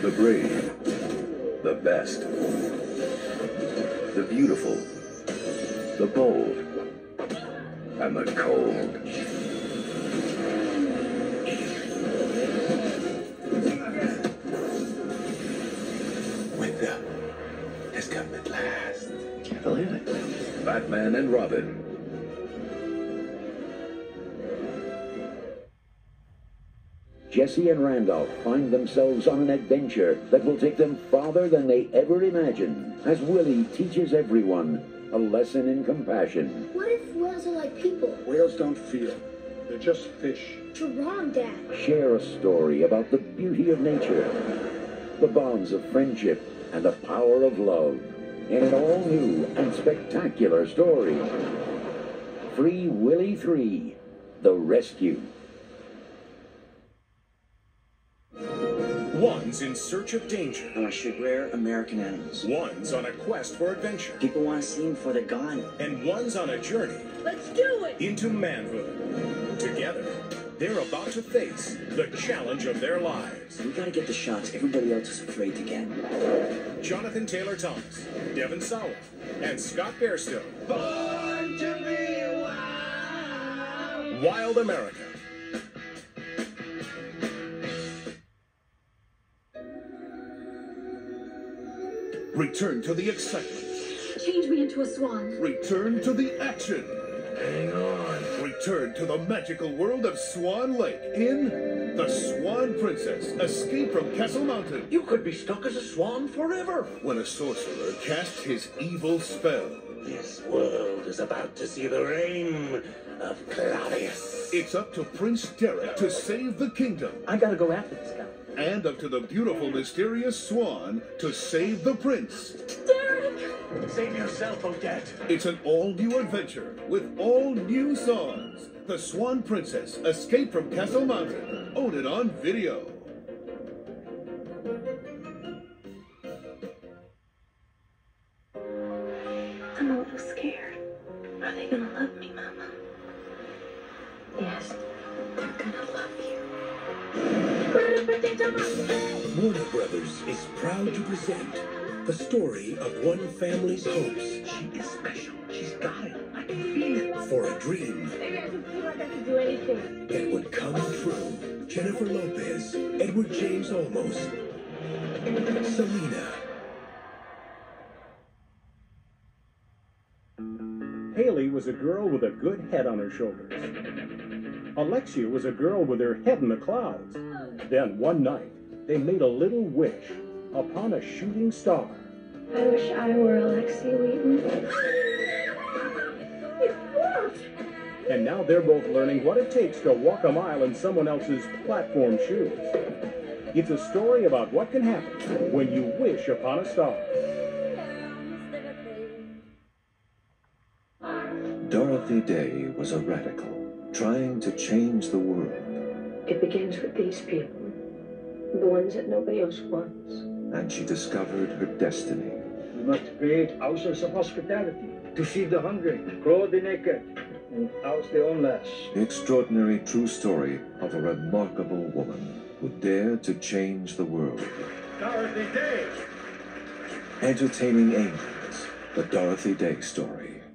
The brave, the best, the beautiful, the bold, and the cold. Winter has come at last. Can't believe it. Batman and Robin. Jesse and Randolph find themselves on an adventure that will take them farther than they ever imagined, as Willie teaches everyone a lesson in compassion. What if whales are like people? Whales don't feel. They're just fish. You're wrong, Dad. Share a story about the beauty of nature, the bonds of friendship, and the power of love in an all-new and spectacular story. Free Willy 3, The Rescue. One's in search of danger. I want to shoot rare American animals. One's on a quest for adventure. People want to see them before they're gone. And one's on a journey Let's do it! into manhood. Together, they're about to face the challenge of their lives. We got to get the shots everybody else is afraid to get. Jonathan Taylor Thomas, Devon Sawa, and Scott Bairstow. Born to be wild. Wild America. Return to the excitement. Change me into a swan. Return to the action. Hang on. Return to the magical world of Swan Lake in The Swan Princess, Escape from Castle Mountain. You could be stuck as a swan forever. When a sorcerer casts his evil spell. This world is about to see the reign of Claudius. It's up to Prince Derek to save the kingdom. I got to go after this guy. And up to the beautiful, mysterious swan to save the prince. Derek! Save yourself, Odette. It's an all-new adventure with all new songs. The Swan Princess, Escape from Castle Mountain. Own it on video. I'm a little scared. Are they gonna love me, Mama? Yes, they're gonna love you. Warner Brothers is proud to present the story of one family's hopes. She is special. She's got it. I can feel it. For a dream Maybe I can feel like I can do anything. that would come true. Jennifer Lopez, Edward James Olmos, Selena. Haley was a girl with a good head on her shoulders. Alexia was a girl with her head in the clouds. Then one night, they made a little wish upon a shooting star. I wish I were Alexia Wheaton. It worked! And now they're both learning what it takes to walk a mile in someone else's platform shoes. It's a story about what can happen when you wish upon a star. Dorothy Day was a radical, trying to change the world. It begins with these people, the ones that nobody else wants. And she discovered her destiny. We must create houses of hospitality to feed the hungry, clothe the naked, and house the homeless. The extraordinary true story of a remarkable woman who dared to change the world. Dorothy Day! Entertaining angels, the Dorothy Day story.